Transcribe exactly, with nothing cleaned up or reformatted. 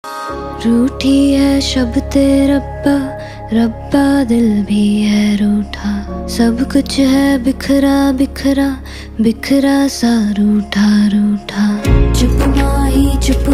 रूठी है शब्द रब्बा, रब्बा दिल भी है रूठा। सब कुछ है बिखरा बिखरा, बिखरा सा रूठा रूठा। चुप माही चुप